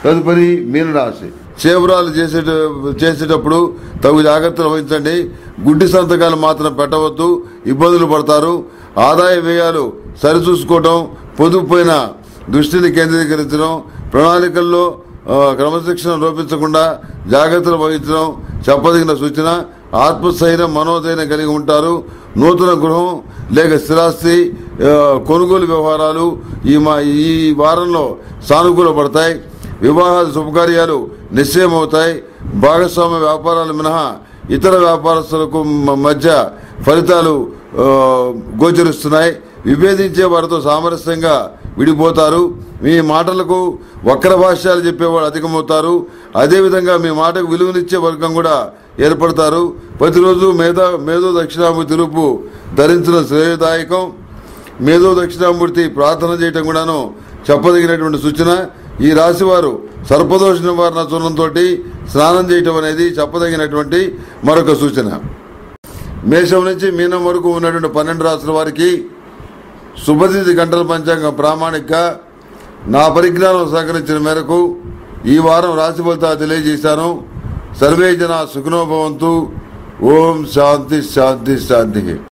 తదుపరి మీనరాశి. చేవరాలు చేసేటప్పుడు తగు జాగ్రత్తలు వహించండి. గుడ్డి సంతకాలు మాత్రం పెట్టవద్దు, ఇబ్బందులు పడతారు. ఆదాయ వ్యయాలు సరిచూసుకోవడం, పొదుపుపైన దృష్టిని కేంద్రీకరించడం, ప్రణాళికల్లో క్రమశిక్షణ లోపించకుండా జాగ్రత్తలు వహించడం చెప్పదగిన సూచన. ఆత్మస్థైర్యం, మనోధైర్యం కలిగి ఉంటారు. నూతన గృహం లేక స్థిరాస్తి కొనుగోలు వ్యవహారాలు ఈ వారంలో సానుకూల పడతాయి. వివాహాలు శుభకార్యాలు నిశ్చయమవుతాయి. భాగస్వామ్య వ్యాపారాలు మినహా ఇతర వ్యాపారస్తులకు మధ్య ఫలితాలు గోచరిస్తున్నాయి. విభేదించే వారితో సామరస్యంగా విడిపోతారు. మీ మాటలకు వక్ర భాష్యాలు చెప్పేవాడు అధికమవుతారు. అదేవిధంగా మీ మాటకు విలువనిచ్చే వర్గం కూడా ఏర్పడతారు. ప్రతిరోజు మేధో దక్షిణామూర్తి రూపు ధరించడం శ్రేయదాయకం. మేధో దక్షిణామూర్తి ప్రార్థన చేయటం కూడాను చెప్పదగినటువంటి సూచన. ఈ రాశి వారు సర్పదోష నివారణ చూర్ణంతో స్నానం చేయటం అనేది చెప్పదగినటువంటి మరొక సూచన. మేషం నుంచి మీనం వరకు ఉన్నటువంటి 12 రాశుల వారికి శుభతిథి గంటల పంచాంగం ప్రామాణిక నా పరిజ్ఞానం సహకరించిన మేరకు ఈ వారం రాశి ఫలితాలు తెలియజేశాను. సర్వే జన సుఖినో భవంతు. ఓం శాంతి శాంతి శాంతి.